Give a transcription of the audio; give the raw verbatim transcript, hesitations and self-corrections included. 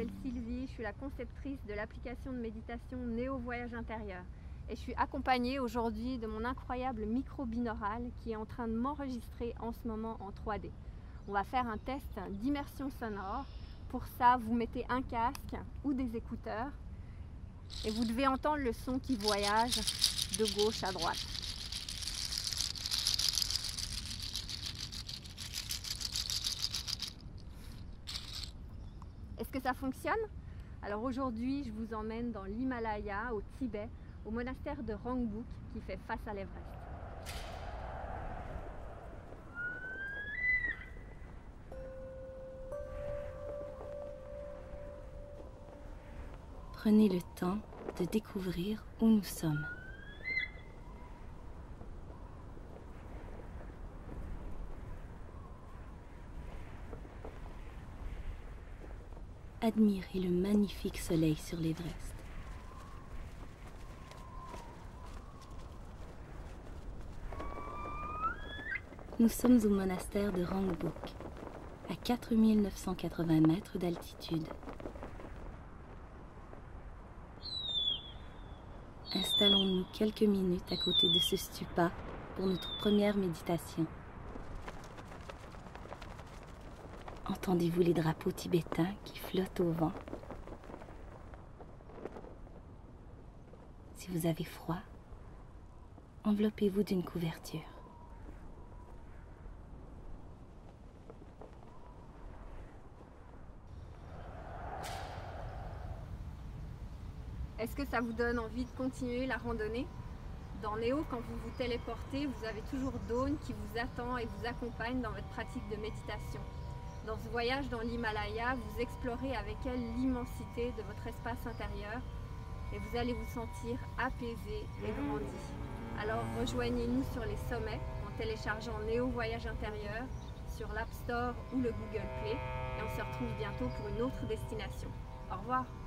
m'appelle Sylvie, je suis la conceptrice de l'application de méditation Néo Voyage Intérieur. Et je suis accompagnée aujourd'hui de mon incroyable micro binaural qui est en train de m'enregistrer en ce moment en trois D. On va faire un test d'immersion sonore. Pour ça, vous mettez un casque ou des écouteurs et vous devez entendre le son qui voyage de gauche à droite. Est-ce que ça fonctionne? Alors aujourd'hui, je vous emmène dans l'Himalaya, au Tibet, au monastère de Rangbuk qui fait face à l'Everest. Prenez le temps de découvrir où nous sommes. Admirez le magnifique soleil sur l'Everest. Nous sommes au monastère de Rangbuk, à quatre mille neuf cent quatre-vingts mètres d'altitude. Installons-nous quelques minutes à côté de ce stupa pour notre première méditation. Entendez-vous les drapeaux tibétains qui flottent au vent? Si vous avez froid, enveloppez-vous d'une couverture. Est-ce que ça vous donne envie de continuer la randonnée? Dans Néo, quand vous vous téléportez, vous avez toujours Dawn qui vous attend et vous accompagne dans votre pratique de méditation. Dans ce voyage dans l'Himalaya, vous explorez avec elle l'immensité de votre espace intérieur et vous allez vous sentir apaisé et grandi. Alors rejoignez-nous sur les sommets en téléchargeant Néo Voyage Intérieur sur l'App Store ou le Google Play et on se retrouve bientôt pour une autre destination. Au revoir!